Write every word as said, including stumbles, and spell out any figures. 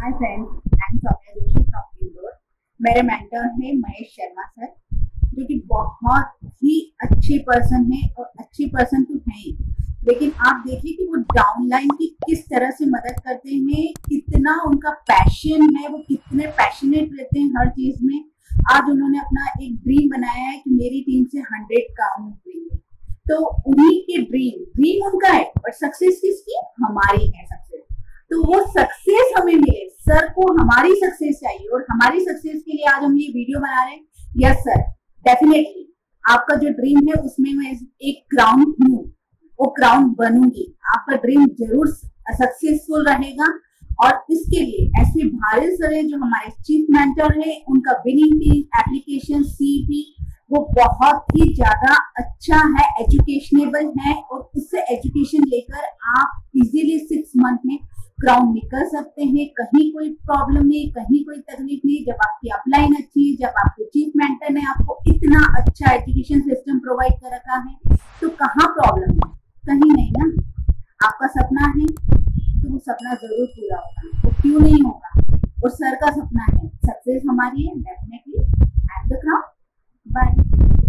Hi friends, I am Saumya Joshi from Indore. मेरे mentor है Mahesh Sharma sir, जो कि बहुत ही अच्छे पर्सन है और अच्छी पर्सन तो है ही, लेकिन आप देखिए कि वो डाउनलाइन की किस तरह से मदद करते हैं, कितना उनका पैशन है, वो कितने पैशनेट रहते हैं हर चीज में। आज उन्होंने अपना एक ड्रीम बनाया है कि मेरी टीम से हंड्रेड काम निकलेंगे, तो उन्हीं के ड्रीम ड्रीम उनका है, बट सक्सेस किसकी? हमारी है सक्सेस। तो वो सक्सेस हमें मिले, सर को हमारी सक्सेस चाहिए और हमारी सक्सेस के लिए आज हम ये वीडियो बना रहे हैं। यस सर, डेफिनेटली आपका जो ड्रीम है उसमें मैं एक क्राउन हूँ, वो क्राउन बनूंगी। आपका ड्रीम जरूर सक्सेसफुल रहेगा और इसके लिए एसपी भारत सर है, जो हमारे चीफ मेंटर है, उनका विनिंग टीम एप्लीकेशन सीपी वो बहुत ही ज्यादा अच्छा है, एजुकेशनेबल है और उससे एजुकेशन लेकर आप इजीली सिक्स मंथ में क्राउन निकल सकते हैं। कहीं कोई प्रॉब्लम नहीं, कहीं कोई तकलीफ नहीं। जब आपकी अपलाइन अच्छी है, जब आपके चीफ मेंटर ने आपको इतना अच्छा एजुकेशन सिस्टम प्रोवाइड कर रखा है, तो कहाँ प्रॉब्लम है? कहीं नहीं ना। आपका सपना है तो वो सपना जरूर पूरा होगा, वो क्यों नहीं होगा? और सर का सपना है, सक्सेस हमारी है, definitely. And the crown bye.